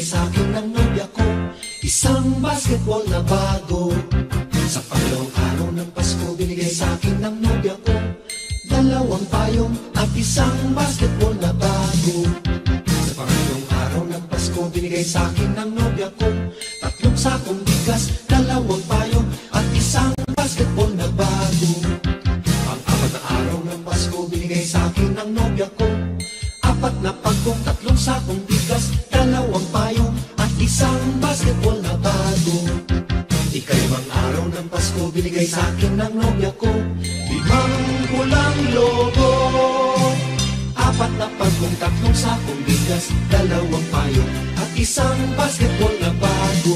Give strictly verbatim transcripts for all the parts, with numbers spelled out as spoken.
sa akin ng nobya ko, isang basketball na bago. Sa pangalawang araw ng Pasko, binigay sa akin ng nobya ko, dalawang payong at isang basketball na bago. Sa pangalawang araw ng Pasko, binigay sa akin ng nobya ko, tatlong sakong bigas, dalawang payong at isang basketball na bago. Pang-apat na araw ng Pasko, binigay sa akin ng nobya ko, apat na pagkong, tatlong sakong bigas, dalawang payong at isang basketball na bago. Ikalimang araw ng Pasko, binigay sa akin ng nobya ko, limang pulang logo, apat na pagkong, tatlong sakong bigas, dalawang payong at isang basketball na bago.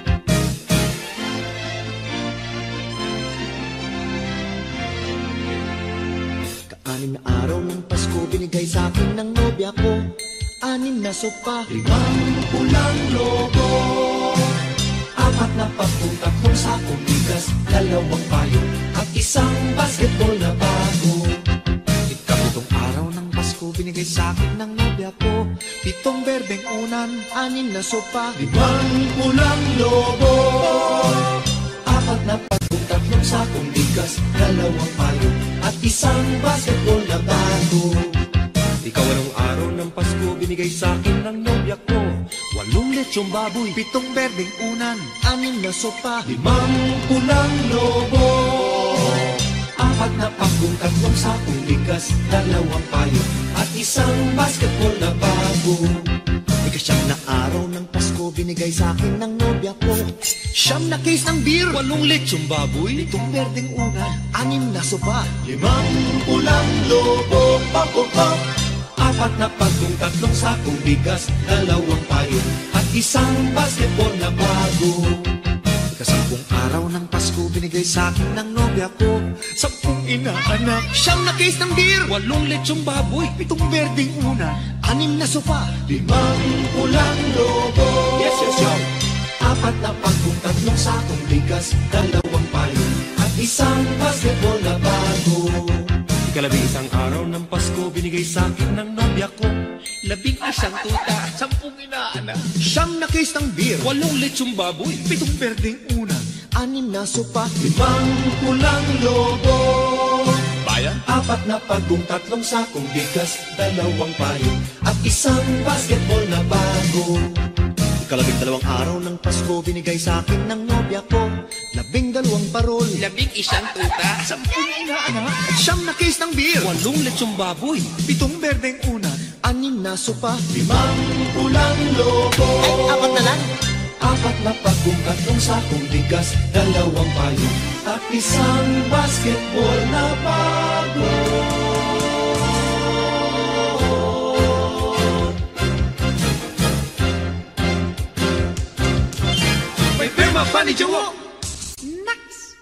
Anim na araw ng Pasko, binigay sa akin ng nobya ko, anim na sopa, limang pulang logo, apat na pagkong, tatlong sakong bigas, dalawang payong at isang basketball na bago. Ikapitong araw ng Pasko, binigay sa akin ng nobya ko, pitong berdeng unan, anim na sopa, limang pulang logo, apat na pagkong, tatlong sakong bigas, dalawang payong at isang basketball na bago. Ikaw-walong araw ng Pasko, binigay sa akin ng nobya ko, walong lechong baboy, pitong berdeng unan, anim na sopa, limang pulang lobo, apat na pagkong, tatlong sakong bigas, dalawang payong at isang basketball na bago. Ikasyam na araw ng Pasko, binigay sa akin ng nobya ko, siyam na case ng beer, walong lechong baboy, pitong berdeng unan, anim na sopa, limang pulang lobo, pop, pop, pop, apat na pagkong, tatlong sakong bigas, dalawang payong at isang basketball na bago. Ikasampung araw ng Pasko, binigay sa akin ng nobya ko, sampung inaanak, siyam na case ng beer, walong lechong baboy, pitong berdeng unan, anim na sopa, limang pulang lobo, yes, yes, yes, apat na pagkong, tatlong sakong bigas, dalawang payong at isang basketball na bago. Ikalabing isang araw ng Pasko, binigay sa akin ng nobya ko, labing isang tuta, sampung inaanak, siyam na case ng beer, walong lechong baboy, pitong berdeng unan, anim na sopa, limang pulang lobo, bayan, apat na pagkong, tatlong sakong bigas, dalawang payong at isang basketball na bago. Ikalabing dalawang araw ng Pasko, binigay sa akin ng nobya ko, labing dalawang parol, labing isang tuta, sampung inaanak, at siyam na case ng beer, walong lechong baboy, pitong berdeng unan, anim na sopa, limang pulang lobo, ay apat na lang, apat na pagkong, tatlong sakong bigas, dalawang payong at isang basketball na bago. May pirma pa ni Jowo. Next.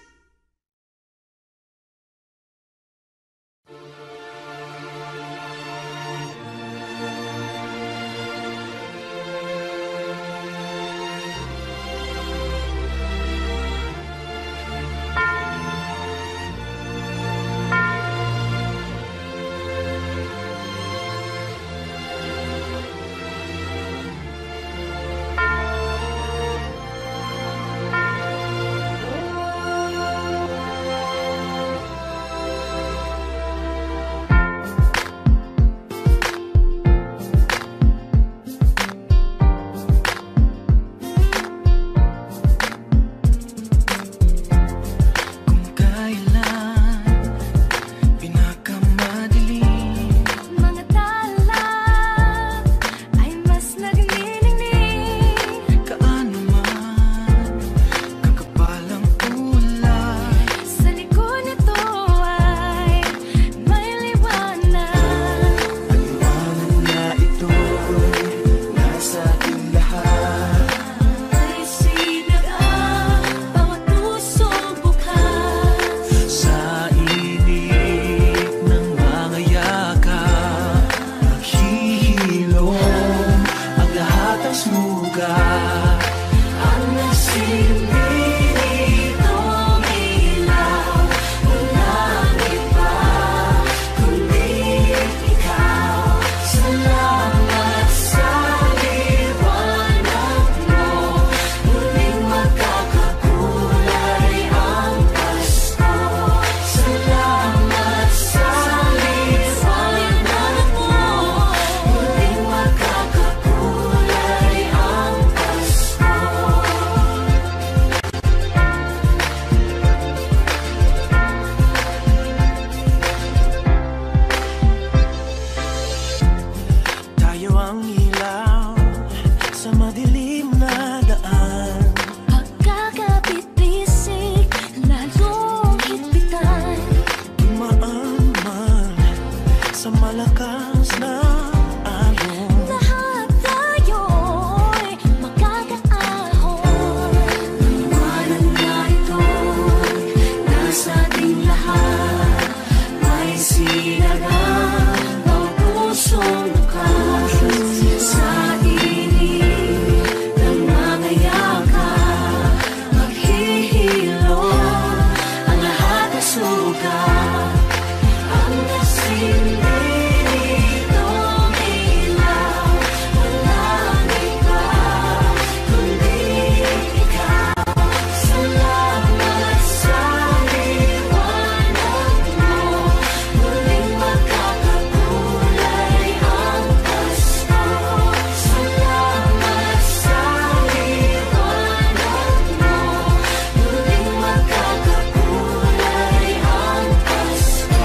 malakas na alon. Lahat tayo'y magkakaahon. Liwanag na ito'y nasa ating lahat. May sinagang ang pusong lukas. Sa init ng mga yakap, maghihilo ang lahat ng sugat. Ang nasindi nitong ilaw, walang iba kundi ikaw. Salamat sa liwanag mo, muling magkakakulay ang Pasko. Salamat sa liwanag mo, muling magkakakulay ang Pasko.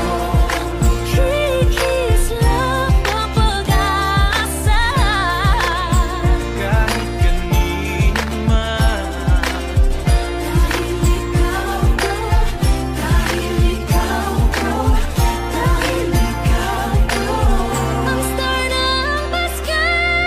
Kikis lang ang pag-asa. Kahit kanino man, Dahil ikaw ko, dahil ikaw ko, dahil ikaw ko, ang star ng Pasko.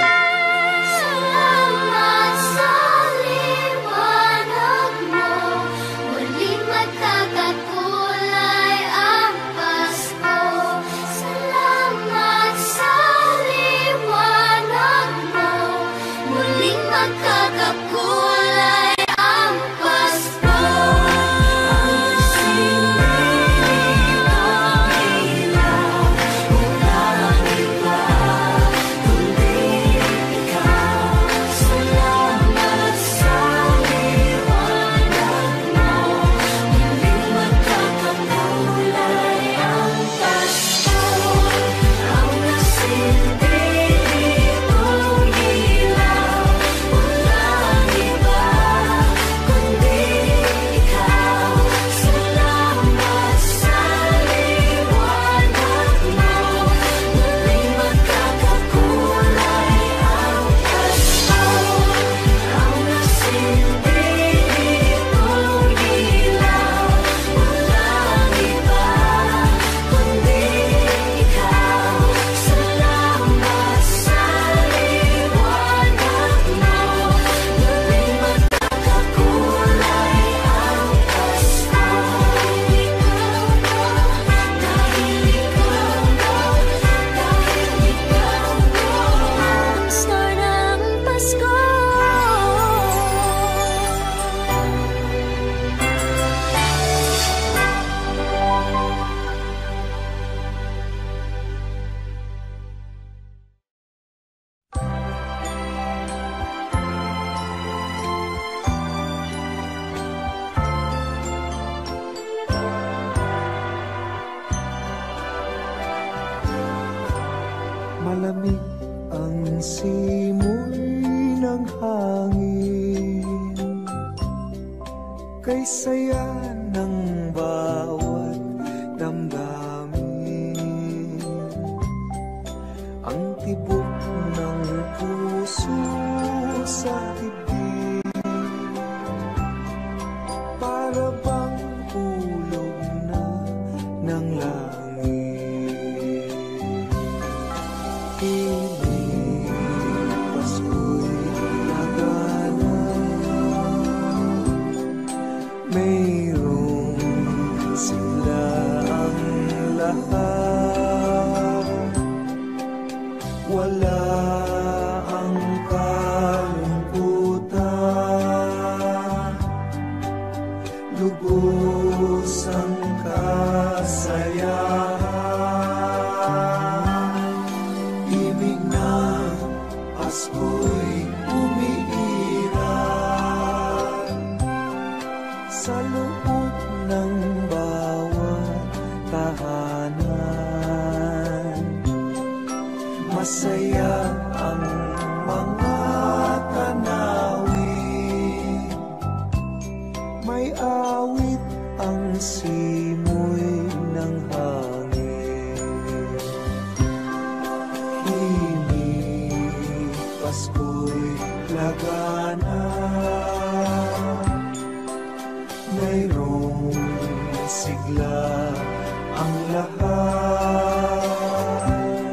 Salamat sa liwanag mo, muling magkakakulay ang Pasko. Salamat sa liwanag mo, muling magkakakulay ang Pasko. Ang sindihan ng ilaw, walang iba kundi ikaw. Salamat sa liwanag mo, muling magkakakulay ang Pasko. Ang nasindi nitong ilaw, walang iba kundi ikaw. Salamat sa liwanag mo, muling magkakakulay ang Pasko. Ang nasindi nitong ilaw, walang iba kundi ikaw. Salamat sa liwanag mo, muling magkakakulay ang Pasko. Dahil ikaw ko, dahil ikaw ko, ang star ng Pasko. malamig ang simoy ng hangin, kay saya ng bawat damdamin. Ang tibok ng puso sa dibdib, para bang hulog na ng langit. Piling Pasko'y nagana, mayroong sila ang lahat. Wala ang kalungkutan, lubos ang kasayahan. Ibig ng Pasko'y umiiral sa loob ng bawat tahanan. Masaya ang mga tanawin, may awit ang simoy ng hangin. Himig Pasko'y lagana, mayroong sigla ang lahat.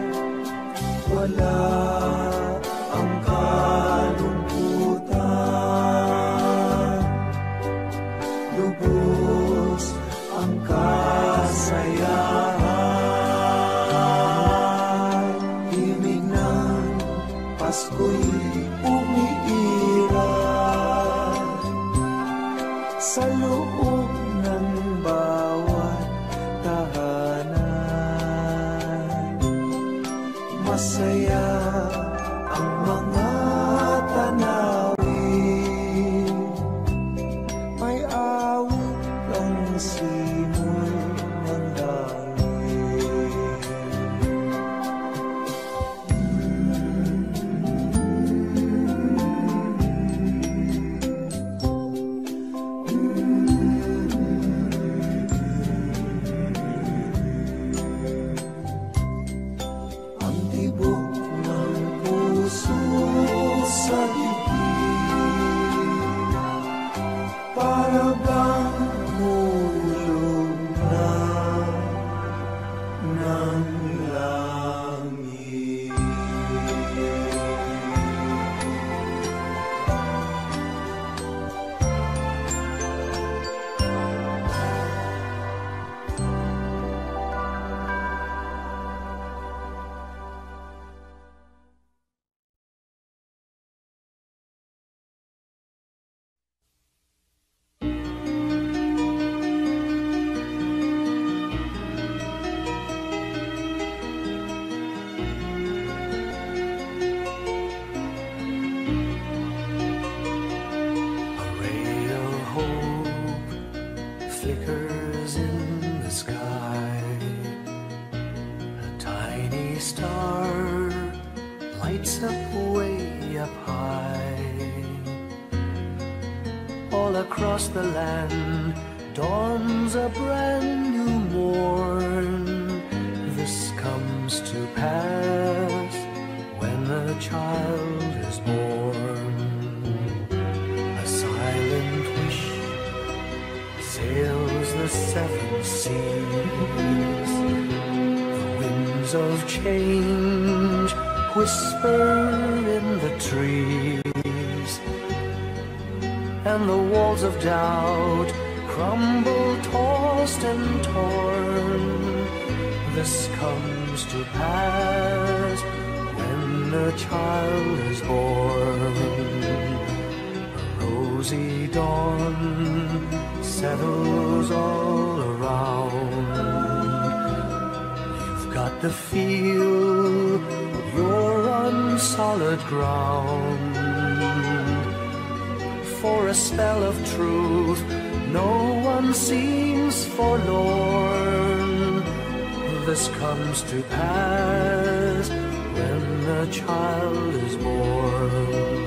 Pasko'y umiiral sa loob ng bawat tahanan. Masaya ang mga tanawin, may awit ang simoy ng hangin. Ang tibok ng puso sa dibdib, para bang hulog na ng langit. A ray of hope flickers in the sky. A tiny star lights up way up high. All across the land dawns a brand new morn. This comes to pass when a child is born. A silent wish sails the seven seas. The winds of change whisper in the trees, and the walls of doubt crumble, tossed and torn. This comes to pass when a child is born. A rosy dawn settles all around. You've got to feel you're on solid ground. For a spell of truth, no one seems forlorn. This comes to pass when a child is born.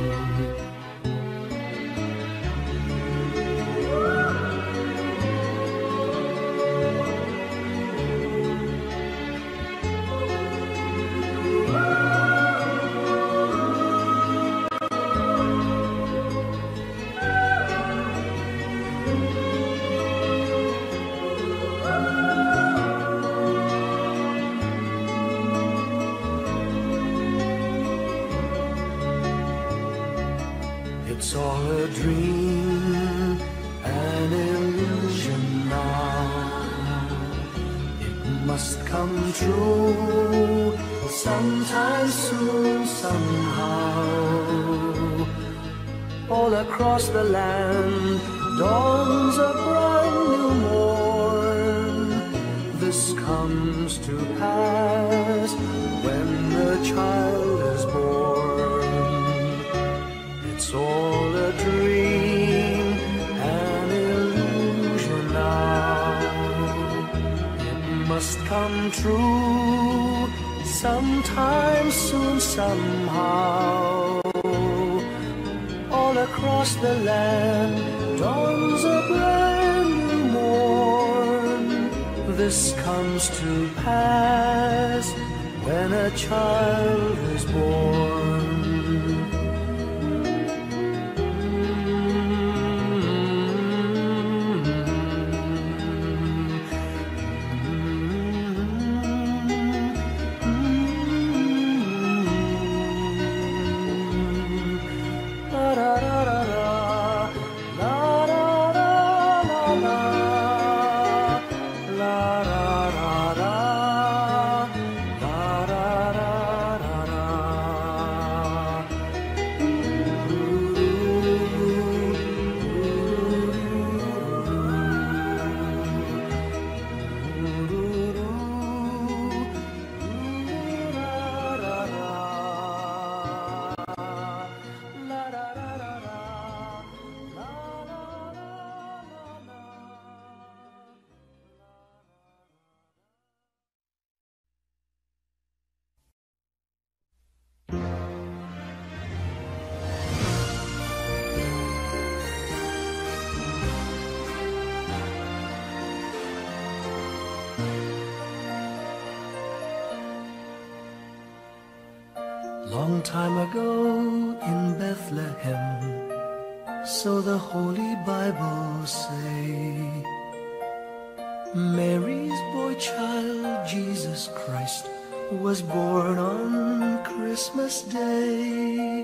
It's all a dream, an illusion now. It must come true sometime soon, somehow. All across the land dawns a brand new morn. This comes to pass when the child is born. It's all a dream, an illusion now. It must come true sometime soon, somehow. All across the land dawns a brand new morn. This comes to pass when a child is born. Long time ago in Bethlehem, so the Holy Bible say, Mary's boy child, Jesus Christ, was born on Christmas Day.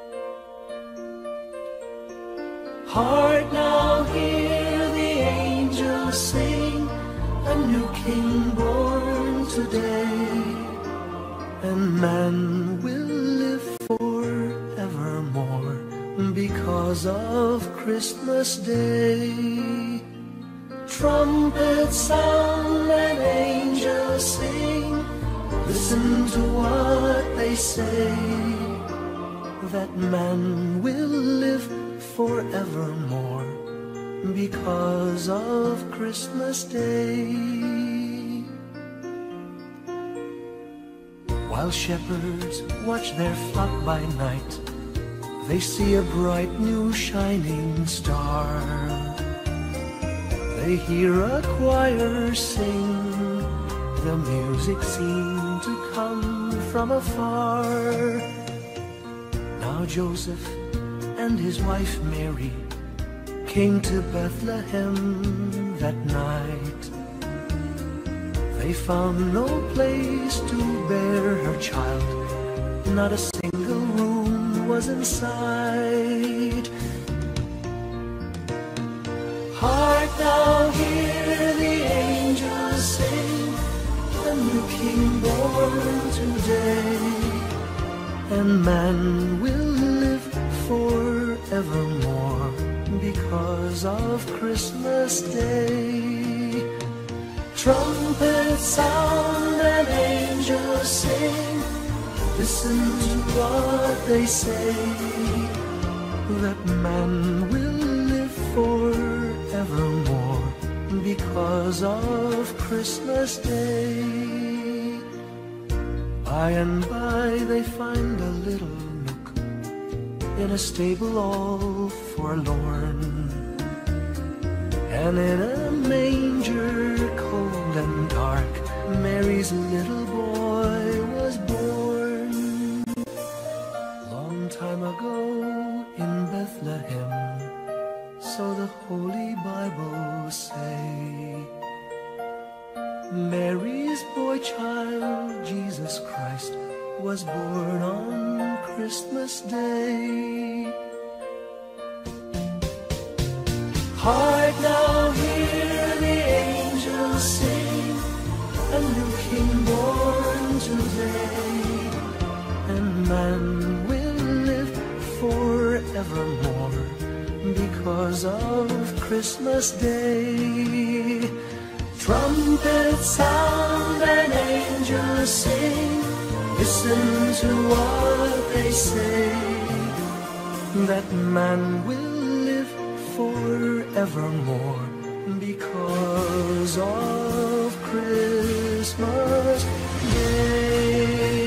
Heart, now hear the angels sing, a new King born today, and man will live forevermore because of Christmas Day. Trumpets sound and angels sing, listen to what they say, that man will live forevermore because of Christmas Day. While shepherds watch their flock by night, they see a bright new shining star. They hear a choir sing, the music seemed to come from afar. Now Joseph and his wife Mary came to Bethlehem that night. They found no place to bear her child, not a single room was in sight. Hark now, hear the angels sing, a new King born today, and man will live forevermore because of Christmas Day. Trumpets sound and angels sing, listen to what they say, that man will live forevermore because of Christmas Day. By and by they find a little nook in a stable all forlorn, and in a manger cold and dark, Mary's little boy was born. Long time ago in Bethlehem, so the Holy Bible say, Mary's boy child, Jesus Christ, was born on Christmas Day. Hark now, hear the angels sing, a new King born today, and man will live forevermore because of Christmas Day. Trumpets sound and angels sing, listen to what they say, that man will live forevermore because of Christmas Day.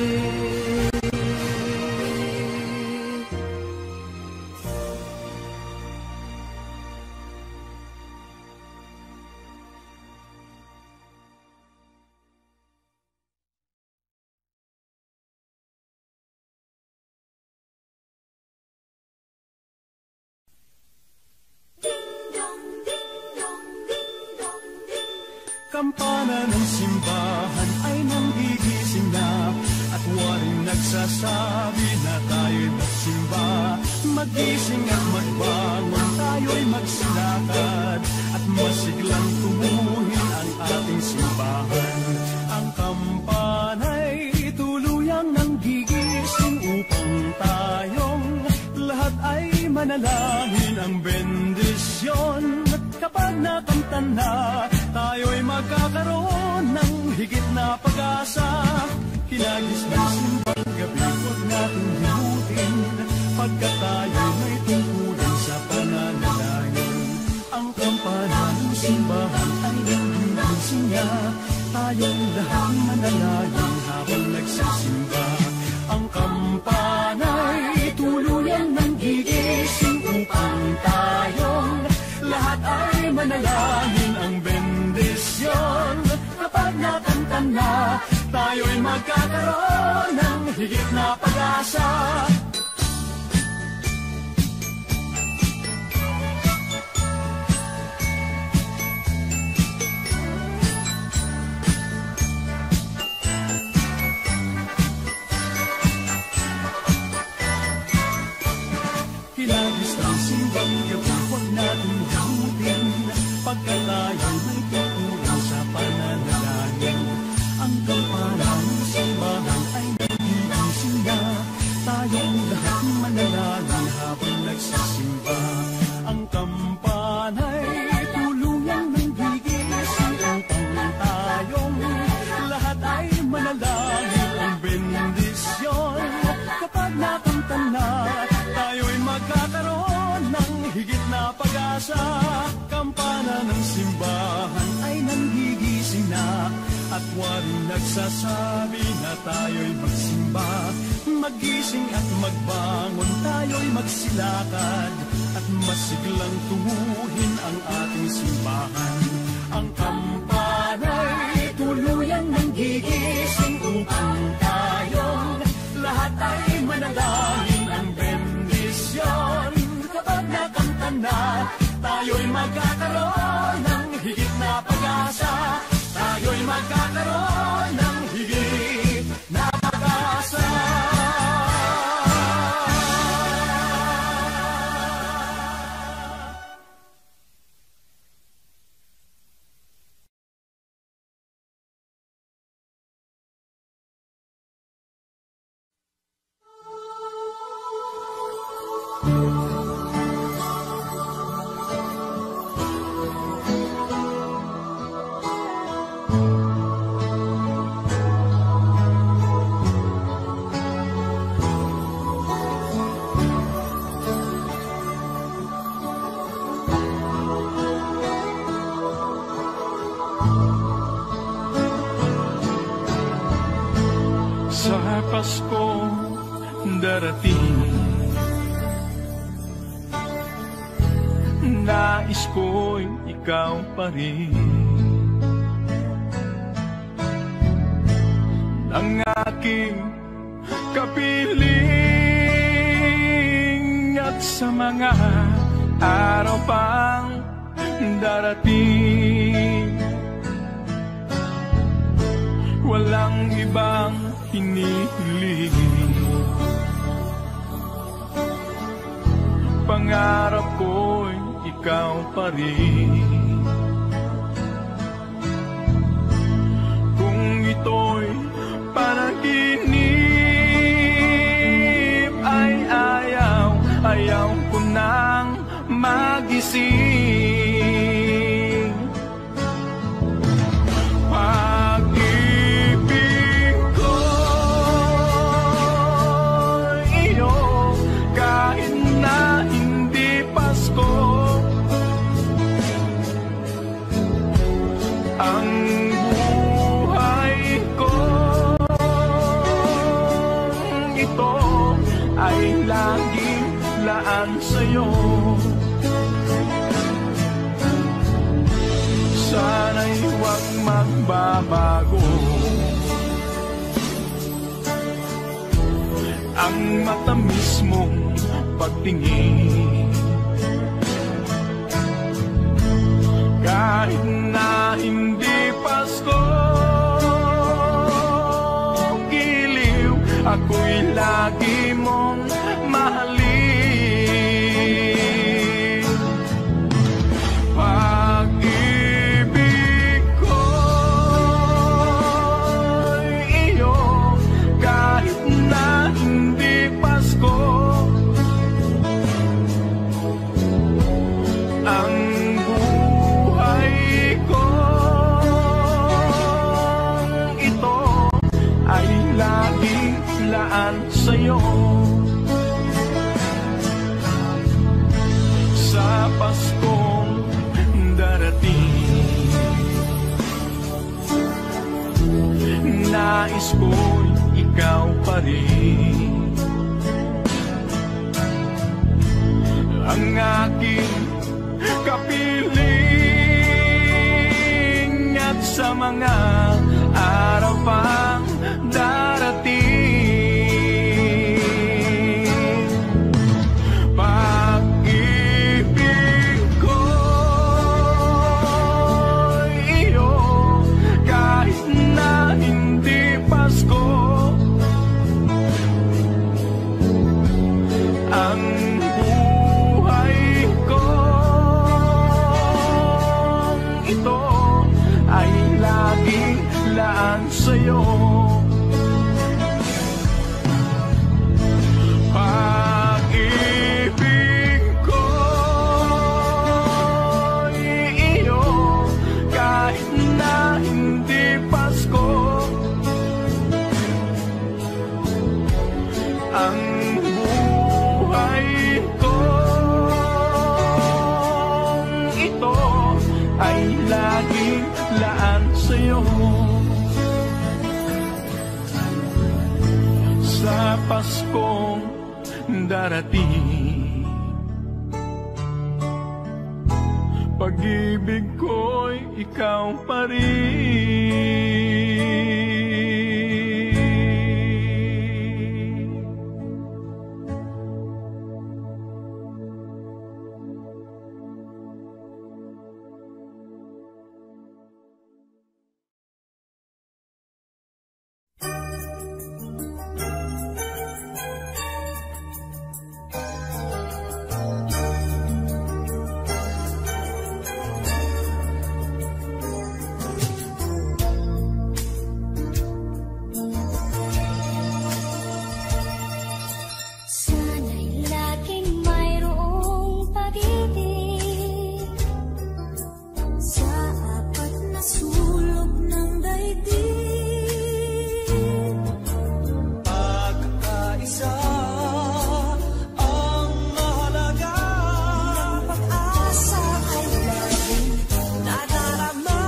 Kampana ng simbahan ay nanggigising na, at waring nagsasabi na tayo'y magsimba. Magising at magbangon, tayo'y magsilakad, at masiglang tubuhin ang ating simbahan. Ang kampana'y tuluyang nanggigising upang tayong lahat ay manalangin ang bendisyon. Kapag nakamtan na, tayo'y magkakaroon ng higit na pag-asa. Hinagis ng simbang gabi, huwag natin himutin, pagkat tayo may tungkulan sa pananalangin. Ang kampana ng simbahan ay nanggigising niya, tayong lahat manalangin habang nagsisimba. Ang kampana'y tuluyang nanggigising upang tayong lahat ay manalangin ang bendisyon. Kapag nakamtan na, tayo'y magkakaroon ng higit na pag-asa. Hilagis ng simbang gabi, huwag natin gamutin, pagkat tayo'y may tutulang sa pananalangin. Ang kampana ng simbahan ay nagigising na, tayong lahat manalangin habang nagsisimba. Ang kampana'y tulungan ng gigising upang tayong lahat ay manalangin. Ang bendisyon kapag nakanta na, tayo'y magkakaroon ng higit na pag-asa. Kampana ng simbahan ay nanggigising na, at waring nagsasabi na tayo'y magsimba. Magising at magbangon, tayo'y magsilakad, at masiglang tunguhin ang ating simbahan. Ang kampana'y tuluyan ng gigising upang tayong lahat ay manalangin. Ang bendisyon kapag nakanta na, tayo'y magkakaroon ng higit na pag-asa. Tayo'y magkakaroon ng higit na pag-asa. Sa Pasko darating, nais ko'y ikaw pa rin ang aking kapiling. At sa mga araw pang darating, walang ibang hinihiling. Pangarap ko'y ikaw pa rin. Kung ito'y panaginip, ay ayaw, ayaw ko nang magising. Pag-ibig ko iyo, kahit na hindi Pasko, ang buhay ko ito ay laging laan sa'yo. Sana'y huwag magbabago ang matamis mong pagtingin. Kahit na hindi Pasko, giliw, ako'y lagi mong mahalin. Pag-ibig ko iyo, kahit na hindi Pasko, ang buhay ko ito ay laging laan sa'yo. Sa Paskong darating, nais ko'y ikaw pa rin ang aking kapiling. At sa mga araw pang sa'yo. Pag-ibig ko'y iyo kahit na hindi Pasko. Ang buhay kong ito ay laging laan sa'yo. Sa Paskong darating, pag-ibig ko'y ikaw pa rin. Sana'y laging mayroong pag-ibig sa apat na sulok ng daigdig. Pagkakaisa ang mahalaga, Ang pag-asa ay laging nadarama.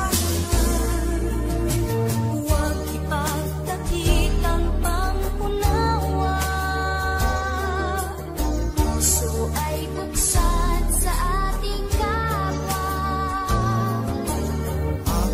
Huwag ipagtakip ang pangunawa. Puso ay buksan sa ating kapwa. ang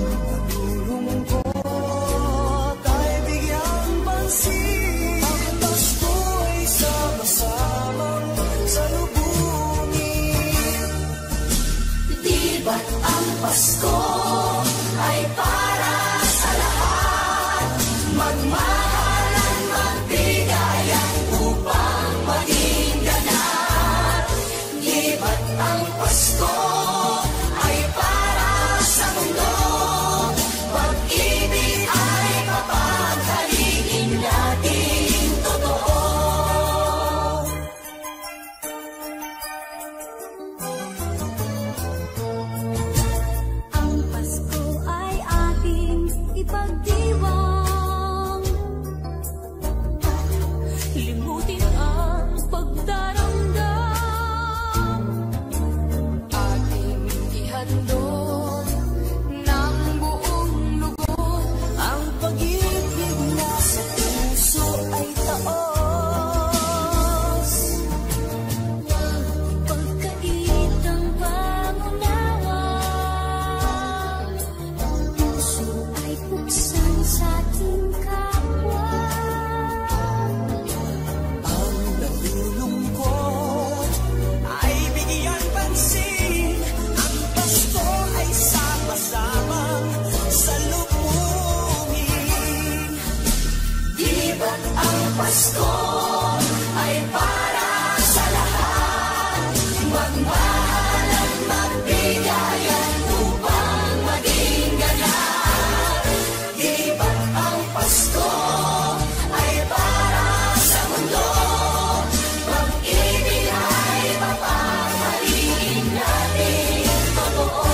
nalulungkot ay bigyang pansin. Ang Pasko'y sama-samang salubungin. Di ba't ang Pasko ay para sa lahat? Magmahalan, magbigayan upang maging ganap. Di ba't ang Pasko ay para sa mundo? Pag-ibig ay papaghalingin natin totoo. Ang Pasko ay ating ipagdiwang. Limutin ang pagdaramdam. Ating ihandog ng buong lubos. Ang pag-ibig na sa puso ay taos. Pagkait ang pangunawa. Puso ay buksan sa ating kapwa. Ang nalulungkot ay bigyan pansin. Ang Pasko ay sama-samang salubungin. Di ba't ang Pasko ay para sa lahat? Magmahalan, magbigayan upang maging ganap. Di ba't ang Pasko ay para sa mundo? Pag-ibig ay papaghalingin natin totoo.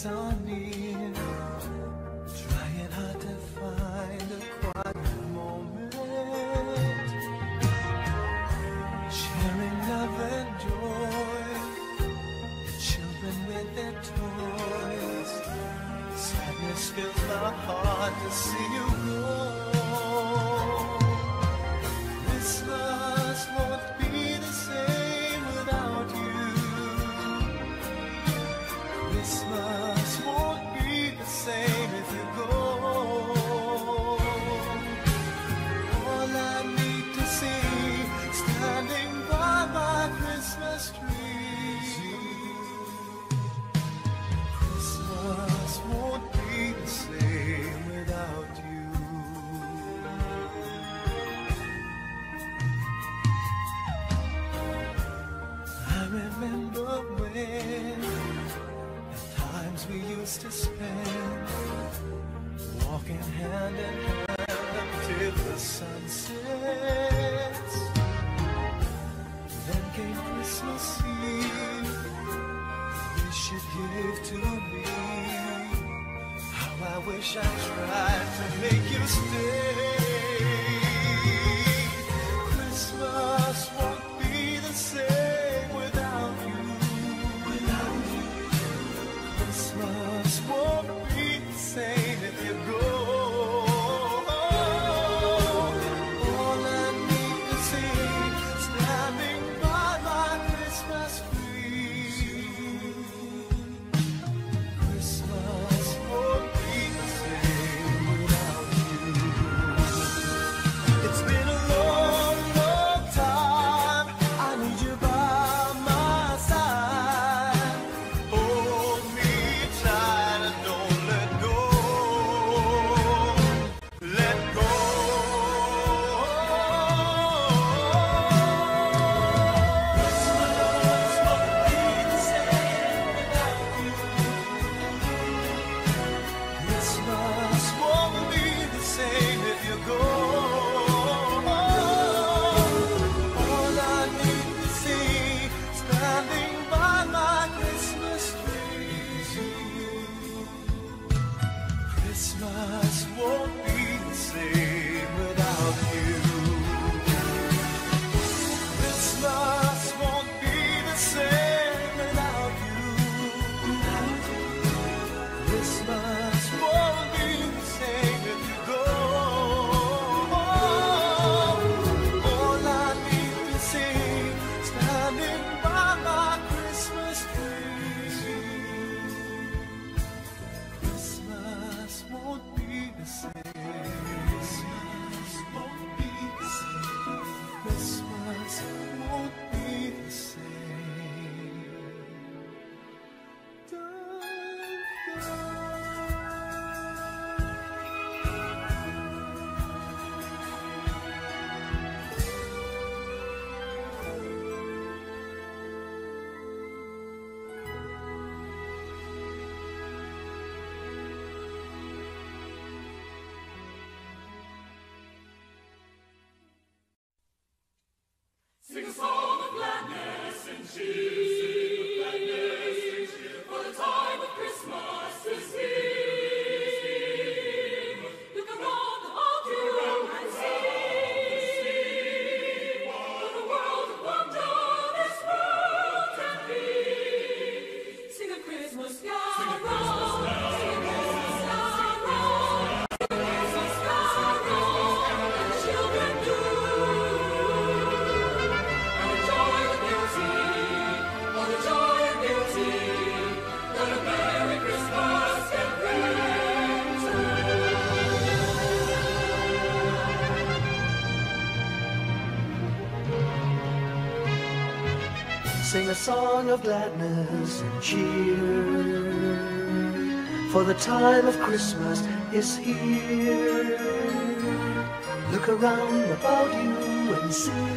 holidays are near, trying hard to find a quiet moment, sharing love and joy, the children with their toys. Sadness fills my heart to see you go. Christmas won't be the same without you. Christmas won't be the same if you go. All I need to see, standing by my Christmas tree. Christmas won't be the same without you. I remember when the times we used to spend, walking hand in hand until the sun sets. Then came Christmas Eve, wish you'd give to me. How I wish I tried to make you stay. Christmas won't be the same without you. Without you. Christmas won't be the same if you go. All I need to see, standing by my Christmas tree. Christmas won't be the same without you. It's been a long, long time. I need you by my side. Hold me tight and don't let go. Let go. Christmas won't be the same without you. Christmas won't be the same if you go. All I need to see, standing by my Christmas tree. Christmas won't be the same without you. Christmas won't be the same without you. Christmas won't be the same if you go. All I need to see, standing by my Christmas tree. Christmas won't be the same. Christmas won't be the same. Christmas won't be the same. Don't go. Sing a song of gladness and cheer, for the time of Christmas is here. Look around about you and see what a world of wonder this world can be. Sing a Christmas carol, sing a Christmas carol, sing a Christmas carol, and the children do. Sing a song of gladness and cheer, for the time of Christmas is here. Look around about you and see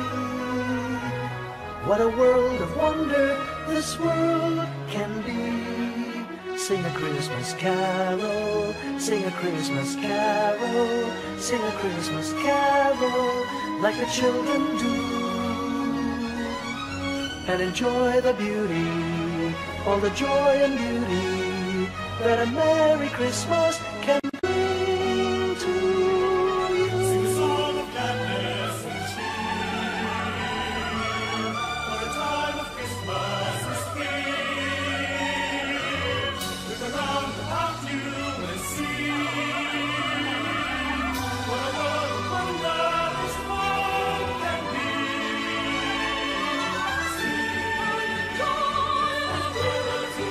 what a world of wonder this world can be. Sing a Christmas carol, sing a Christmas carol, sing a Christmas carol like the children do. And enjoy the beauty, all the joy and beauty that a Merry Christmas can bring to you. Sing a song of gladness and cheer, for the time of Christmas is here. Look around about you and see what a world of wonder this world can be. See the joy and liberty,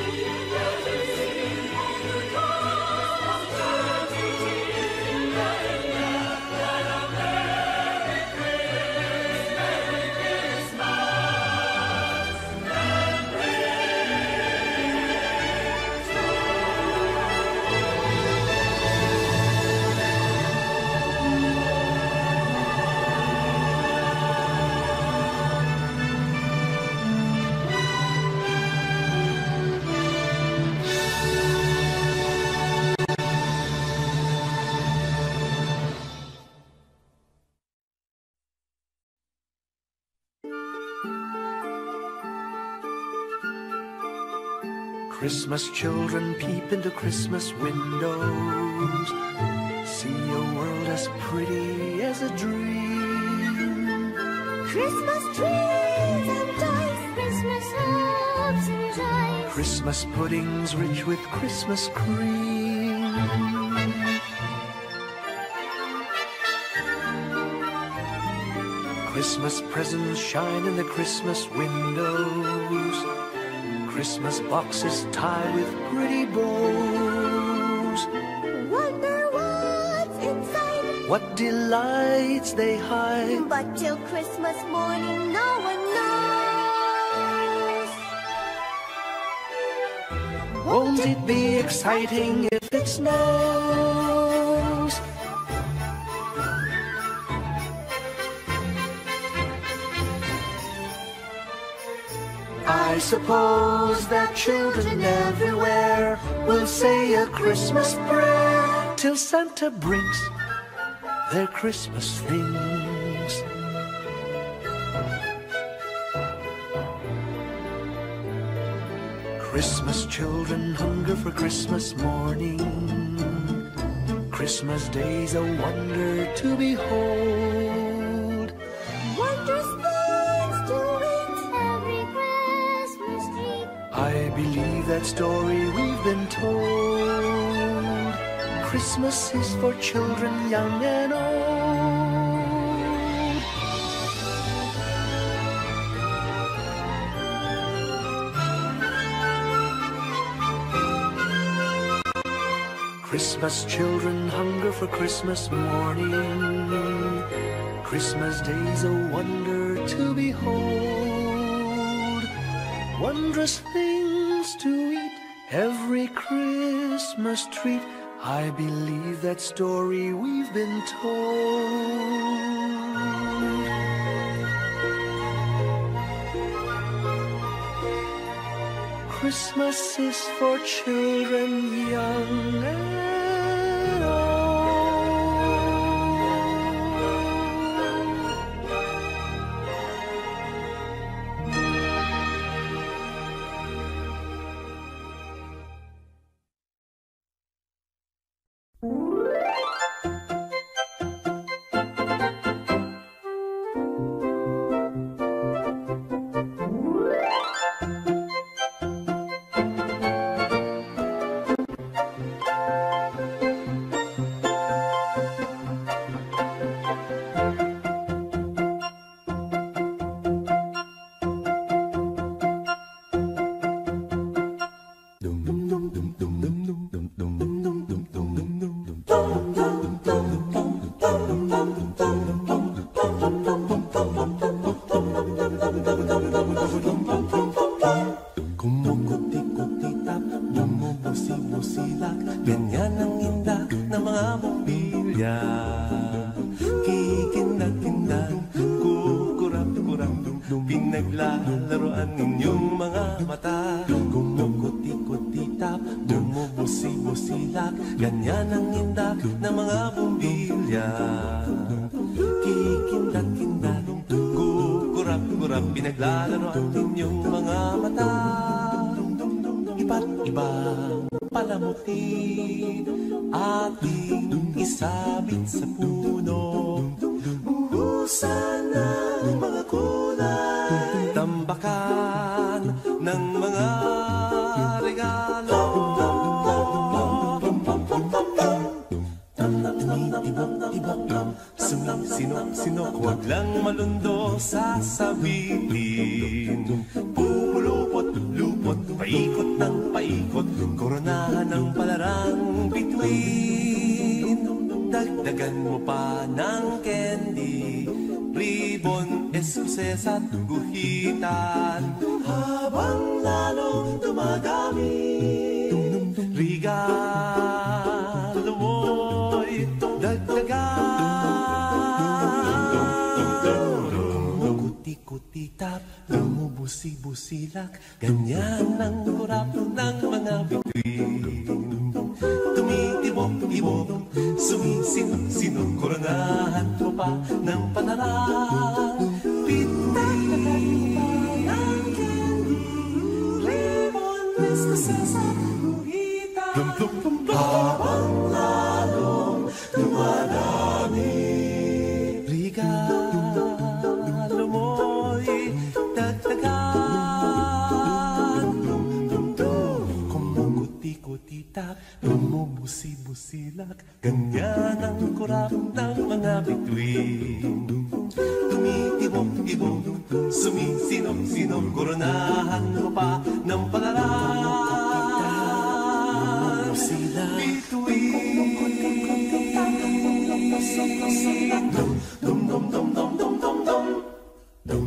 Christmas children peep into Christmas windows, see a world as pretty as a dream. Christmas trees and toys, Christmas hopes and joys, Christmas puddings rich with Christmas cream. Christmas presents shine in the Christmas windows, Christmas boxes tied with pretty bows. wonder what's inside, What delights they hide, but till Christmas morning no one knows. won't it be exciting if it snows? I suppose that children everywhere will say a Christmas prayer till Santa brings their Christmas things. Christmas children hunger for Christmas morning. Christmas day's a wonder to behold. Wondrous things to eat every Christmas tree. I believe that story we've been told. Christmas is for children young and old. Christmas children hunger for Christmas morning. Christmas day's a wonder to behold. Wondrous things to eat, every Christmas treat. I believe that story we've been told. Christmas is for children young and old. Kumukuti-kutitap, bumubusi-busilak, ganyan ang inda ng mga bumbilya. Kikindag-kindag, kukurap-kurap, pinaglalaroan ninyong mga mata. Kumukuti-kutitap, bumubusi-busilak, ganyan ang inda ng mga bumbilya. Kikindag-kindag, kukurap-kurap, pinaglalaroan ninyong mga mata. Iba't ibang palamutin, ating isabit sa puno. Uhusan ng mga kulay, tambakan ng mga regalo. Sumisinok-sinok, huwag lang malundo, sasabihin. Pupulupot-lupot, paikot ng paikot, koronahan ng palarang bituin. Dagdagan mo pa ng candy, ribbon, eskuses at guhitan. Habang lalong dumadami, regalo mo'y dagdagan. Kuti-kuti-tap, bumubusi-busilak, ganyan ang kurap ng mga bituin. Tumitibok-ibok, sumisinok-sinok, koronahan mo pa ng panarang bituin. Ng candy, ribbon, eskuses at guhitan. Habang lalong dumadami, regalo mo'y dagdagan. Kumukuti-kuti-tap, bumubusi-busilak, ganyan ang kurap ng mga bituin. Tumitibok-ibok, sumisinok-sinok, koronahan mo pa ng palarang bituin. Dum dum dum dum dum dum dum dum.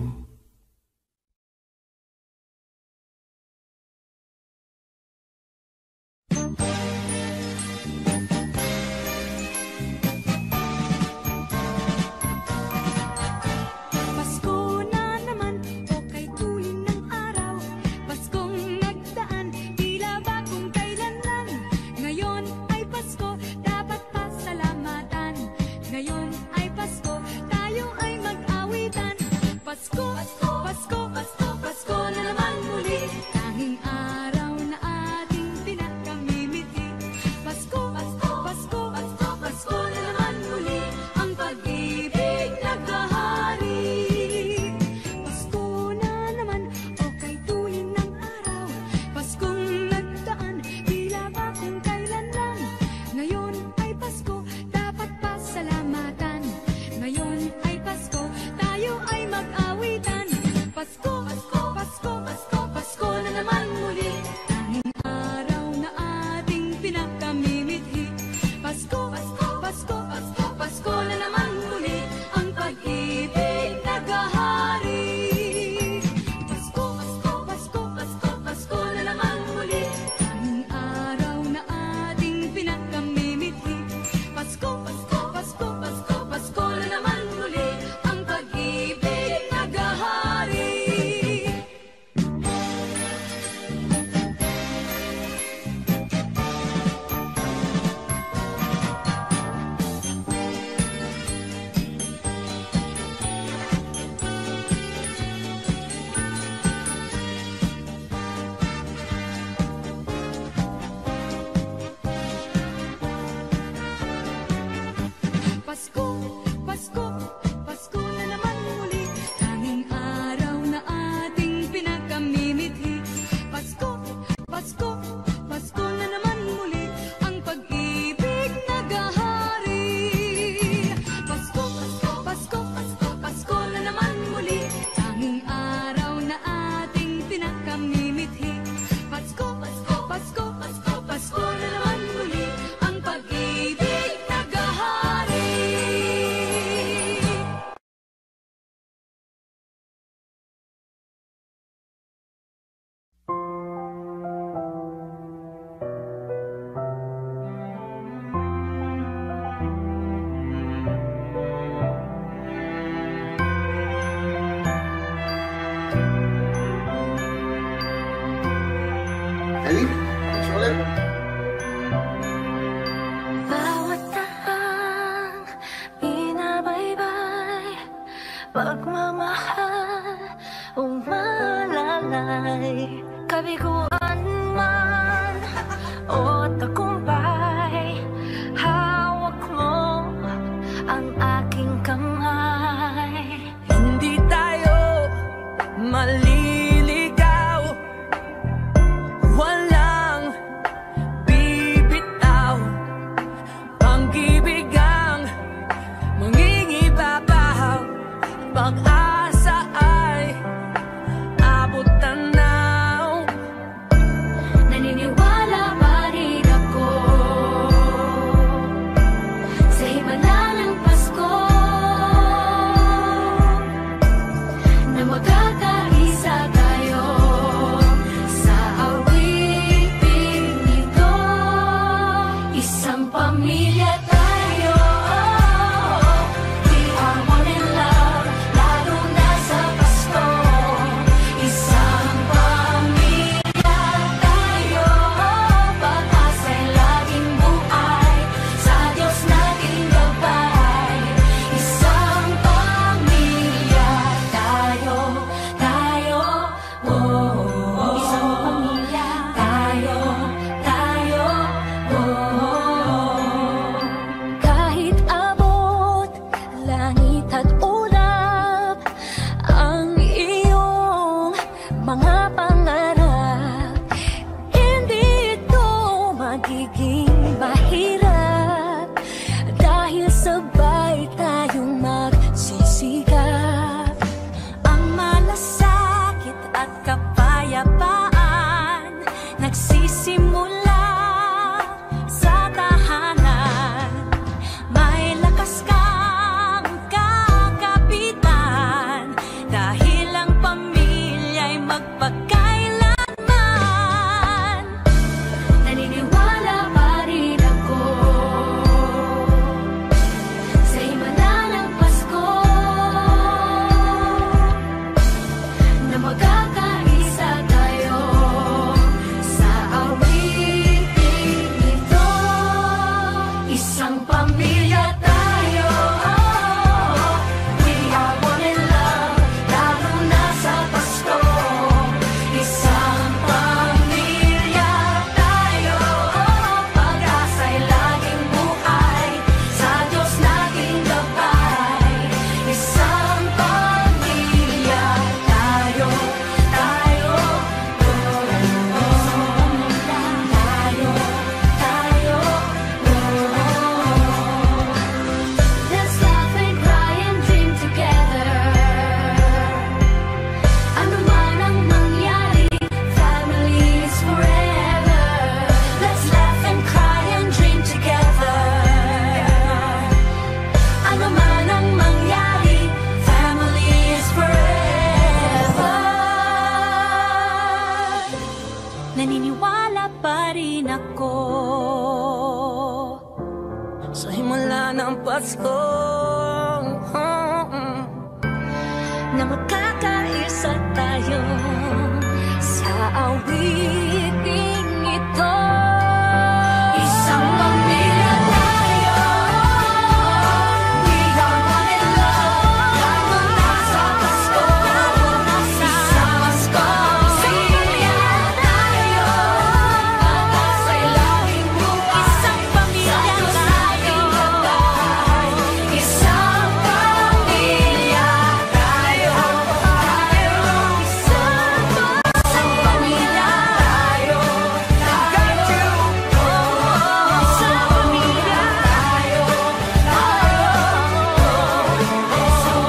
Pasko na naman, okay tuwing ng araw. Paskong nagdaan, tila ba kung kailan lang. Ngayon ay Pasko, dapat pasalamatan. Ngayon ay Pasko, tayo ay mag-awitan. Pasko, Pasko, Pasko, Pasko, Pasko na naman muli. Tanging araw na ating pinakamimiti. Pasko, Pasko, Pasko, Pasko, Pasko na naman muli. Ang pag-ibig naghahari. Pasko na naman, okay tuwing ng araw. Paskong nagdaan, tila ba kung kailan lang. Ngayon ay Pasko, dapat pasalamatan. Ngayon ay Pasko, tayo ay mag-awitan. Pasko, Pasko, Pasko, Pasko, Pasko na naman muli. Tanging araw na ating pinakamimithi. Pasko, Pasko, Pasko, Pasko, Pasko na naman muli. Ang pag-ibig naghahari. Pasko, Pasko, Pasko, Pasko, Pasko na naman muli. Tanging araw na ating pinakamimithi. Pasko, Pasko, Pasko, Pasko, Pasko na naman muli. Ang pag-ibig naghahari. Pasko, Pasko, Pasko na naman muli. Tanging araw na ating pinakamimithi. Pasko, Pasko, Pasko na naman muli. Ang pag-ibig naghahari. Pasko, Pasko, Pasko, Pasko, Pasko na naman muli. Tanging araw na ating pinakamimithi. Pasko, Pasko, Pasko, Pasko, Pasko na naman muli. Ang pag-ibig naghahari. Ali, soalnya Bawat tahang binabaybay, pagmamahal umalalay. Kabiguan man o ako sa himala ng Pasko, na magkakaisa tayo sa awiting ito. Isang pamilya tayo, we are one in love. Lalo na sa Pasko, lalo na sa Pasko. Pamilya tayo, pagkasa'y laging buhay. Isang pamilya tayo, isang pamilya tayo, isang pamilya tayo, isang pamilya tayo, isang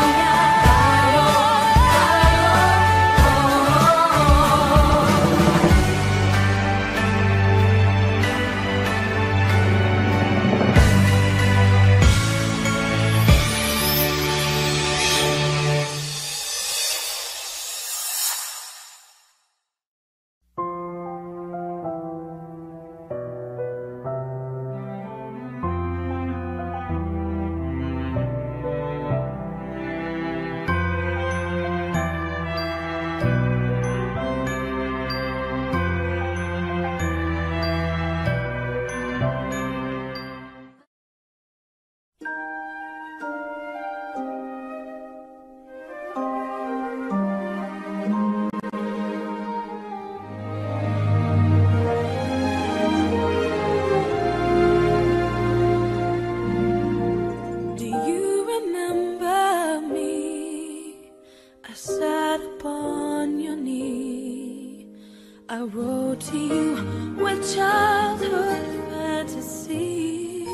Do you remember me? I sat upon your knee. I wrote to you with childhood fantasies.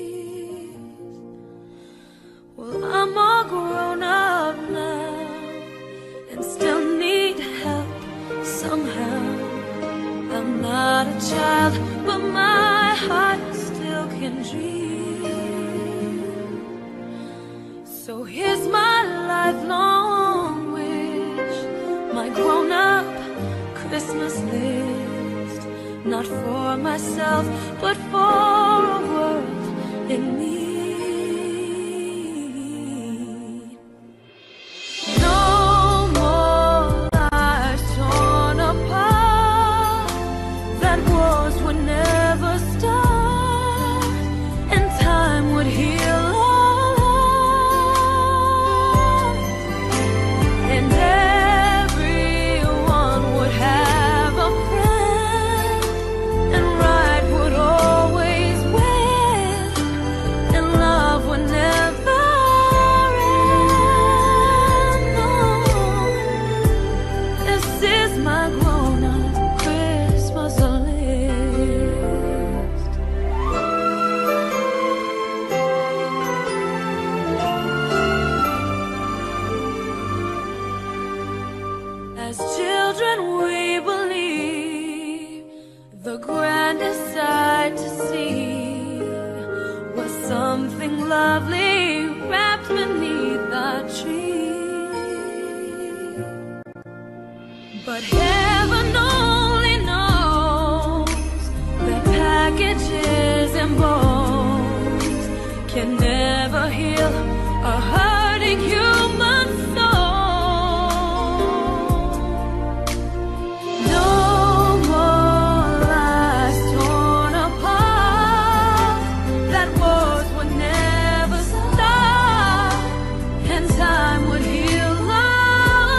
Well, I'm all grown up now and still need help somehow. I'm not a child, but my heart still can dream. So here's my lifelong wish, my grown-up Christmas list. Not for myself, but for a world in need. No more lives torn apart, that wars would never start, and time would heal all hearts, and everyone would have a friend, and right would always win, and love would never end. No, this is my grown-up Christmas list. As children we believe the grandest sight to see was something lovely wrapped beneath a tree. But heaven only knows that packages and bones can never heal a hurting human soul. No more lives torn apart, that wars would never stop, and time would heal all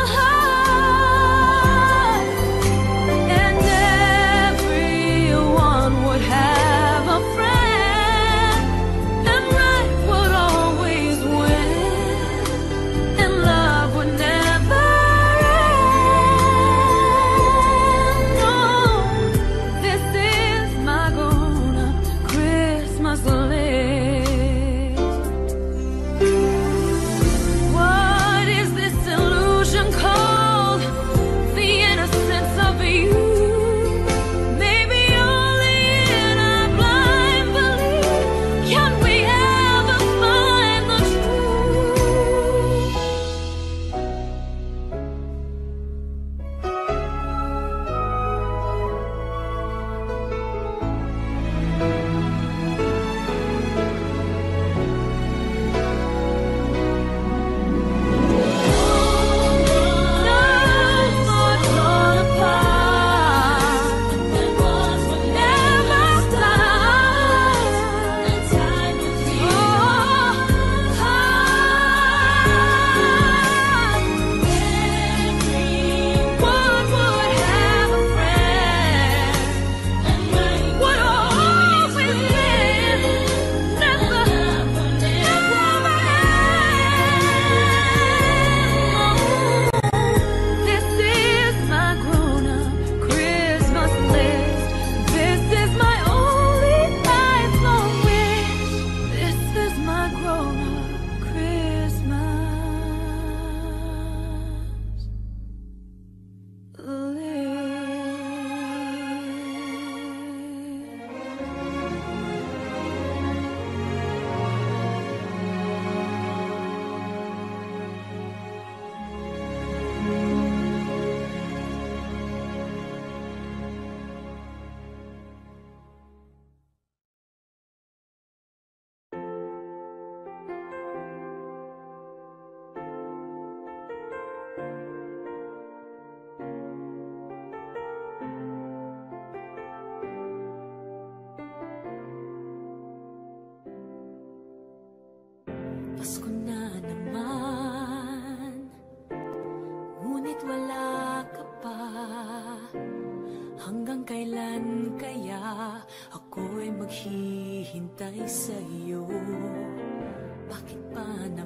hearts, and everyone would have a friend, and right kailan kaya ako'y maghihintay sa iyo? Bakit pa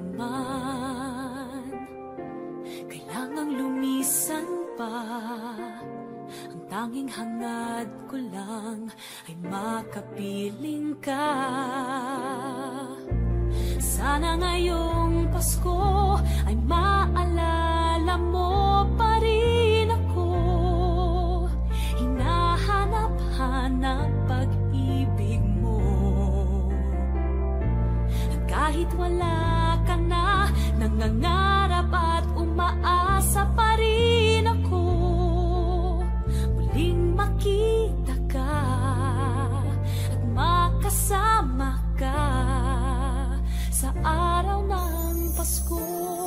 naman kailangang lumisan pa? Ang tanging hangad ko lang ay makapiling ka. Sana ngayong Pasko ay maalala mo pa rin ako. Hinahanap-hanap pag-ibig mo. At kahit wala ka na, nangangarap at umaasa pa rin ako. Muling makita ka at makasama ka sa araw ng Pasko.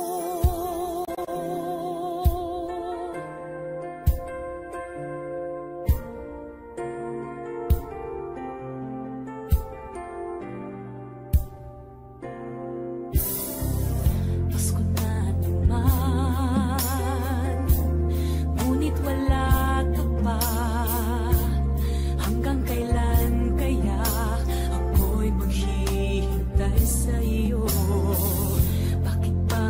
Pasko na naman, ngunit wala ka pa. Hanggang kailan kaya ako'y maghihintay sa iyo? Bakit pa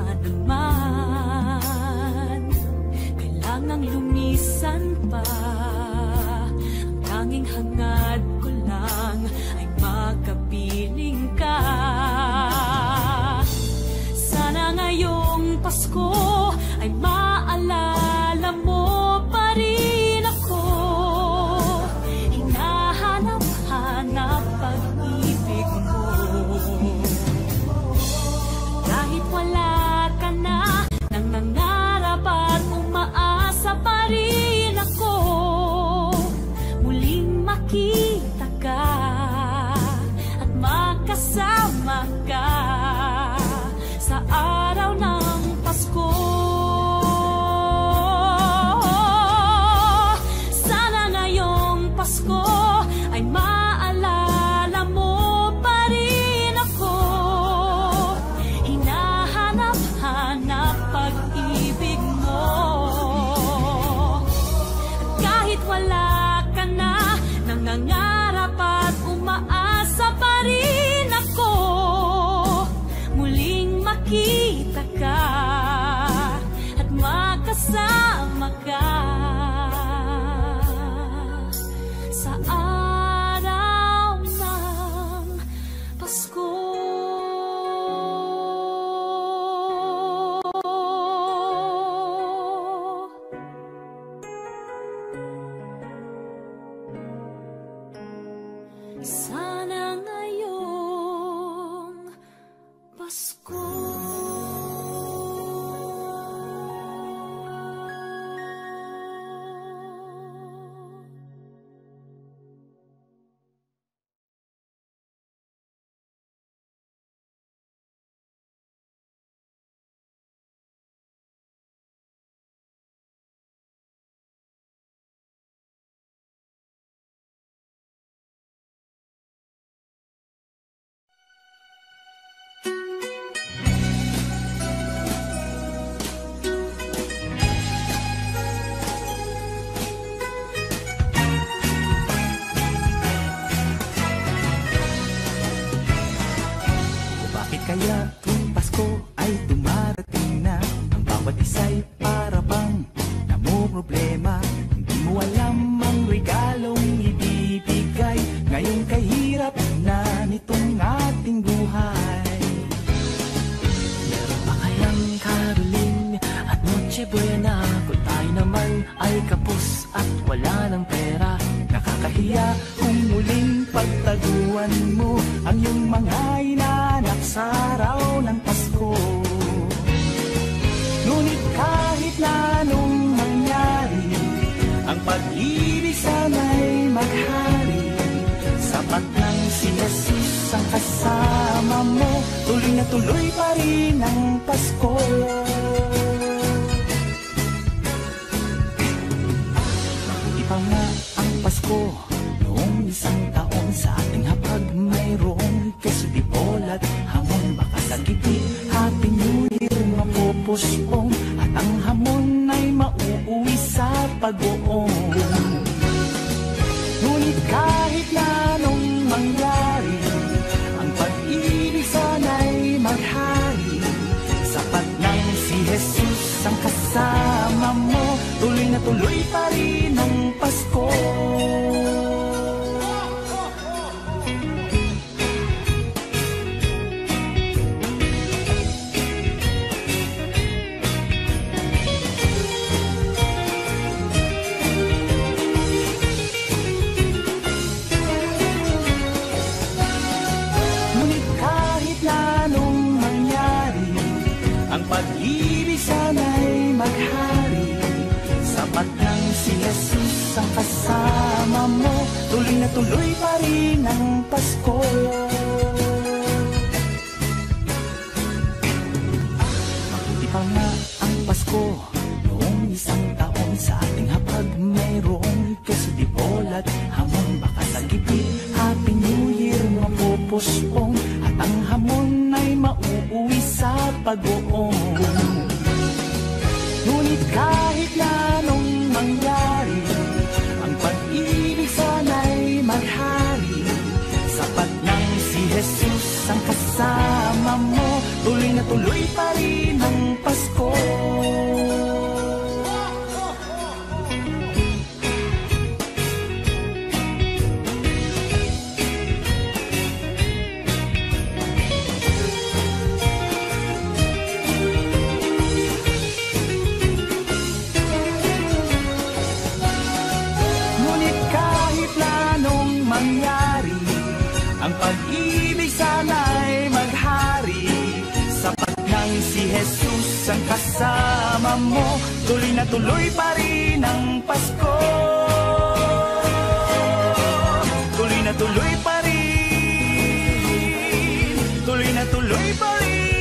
naman kailangang lumisan pa? Ang tanging hangad ko lang ay makapiling ka. Sana ngayong Pasko ay maalala mo pa rin ako. Hinahanap-hanap pag-ibig mo. Kahit wala ka na, nangangarap at umaasa pa rin ako. Muling makita ka at makasama ka sa araw ng Pasko. Sana ngayong Pasko ay maalala mo pa rin ako. Hinahanap-hanap pag-ibig mo. At kahit wala ka na, nangangarap at umaasa pa rin ako. Muling makita ka at makasama ka sa araw ng Pasko. Sana ngayong Pasko. Bakit kaya tuwing Pasko ay dumarating na? Ang bawat isa'y para bang namumroblema. Hindi mo alam ang regalong ibibigay ngayong kahirap na nitong ating buhay. Meron ba kayang karoling at Noche Buena kung tayo naman ay kapos at wala ng pera? Nakakahiya kung muling pagtaguan mo ang iyong mga inanak sa araw ng Pasko. Ngunit kahit na anong mangyari, ang pag-ibig sana'y maghari. Sapat ng si Jesus ang kasama mo, tuloy na tuloy pa rin ang Pasko. Mabuti pa nga ang Pasko noong isang taon, sa ating hapag mayroong keso di bola at hamon. Baka sa gitid Happy New Year mapupuspong at ang hamon ay mauuwi sa pag-uong. Ngunit kahit na anong mangyari, ang pag-ibig sana'y maghari. Sapat nang si Jesus ang kasama mo, tuloy na tuloy pa rin ang Pasko. Pag-ibig sana'y maghari. Sapat nang si Jesus ang kasama mo, tuloy na tuloy pa rin ang Pasko. Mabuti pa nga ang Pasko noong isang taon. Sa ating hapag mayroong kasudipol at hamon. Baka sa gipit Happy New Year mapupuspong, at ang hamon ay mauuwi sa pag-uong. Ngunit kahit na anong mangyari, ang pag-ibig sana'y maghari. Sapat nang si Jesus ang kasama mo, tuloy na tuloy pa rin ang Pasko. Ang pag-ibig sana'y maghari. Sapat nang si Jesus ang kasama mo, tuloy na tuloy pa rin ang Pasko. Tuloy na tuloy pa rin, tuloy na tuloy pa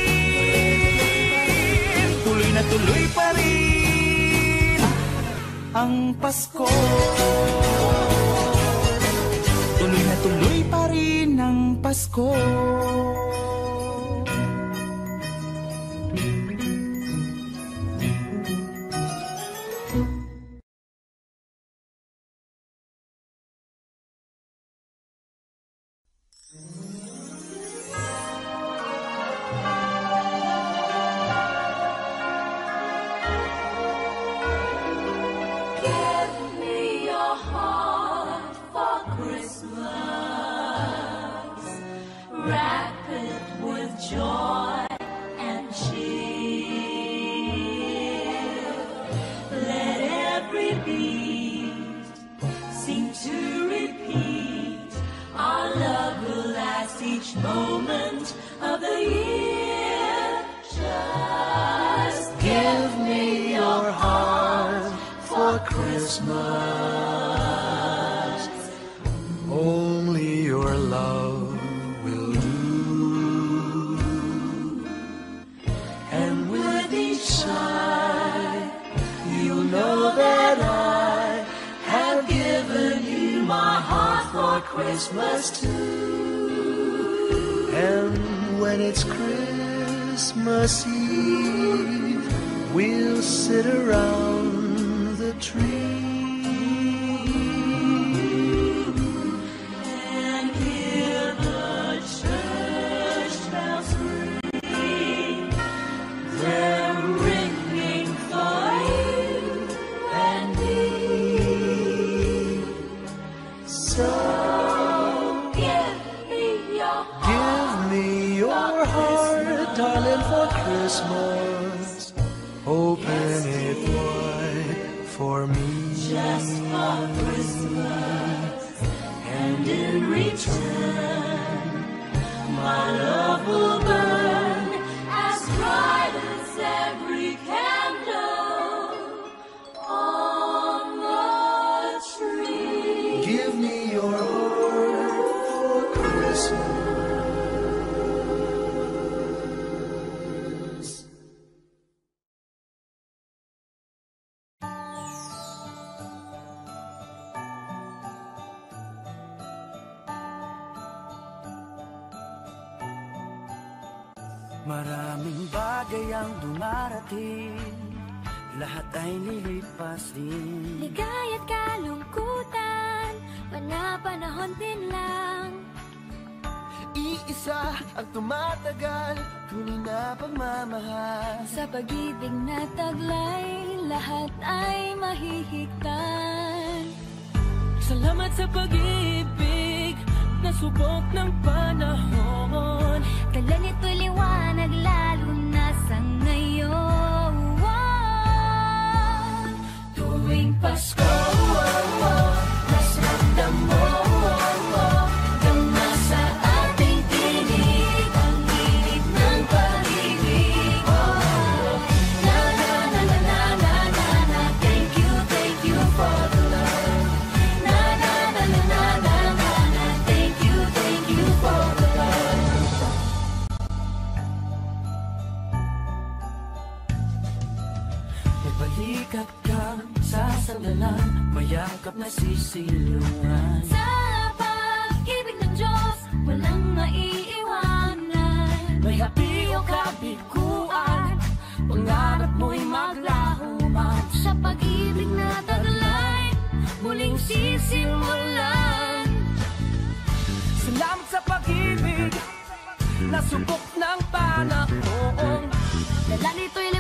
rin, tuloy na tuloy pa rin ang Pasko. Tuloy na tuloy pa rin ang Pasko. Maraming bagay ang dumarating, lahat ay lilipas din. Ligaya't kalungkutan, Panapanahon din lang. Iisa ang tumatagal, tunay na pagmamahal. Sa pag-ibig na taglay, lahat ay mahihigtan. Salamat sa pag-ibig, nasubok ng panahon. Dala nito'y liwanag, lalo na sa ngayon. Tuwing Pasko, mas ramdam mo, gama sa ating tinig, ang init ng pag-ibig. Na na na na na na na na, thank you, thank you for the love. Na na na na na na na na, thank you, thank you for the love. May balikat kang sasandalan, mayakap na sisilungan. Sa pag-ibig ng Diyos, walang maiiwanan. May hapi o kabiguan, pangarap mo'y maglaho man. Sa pag-ibig na taglay, muling sisimulan. Salamat sa pag-ibig, nasubok ng panahon. Dala nito'y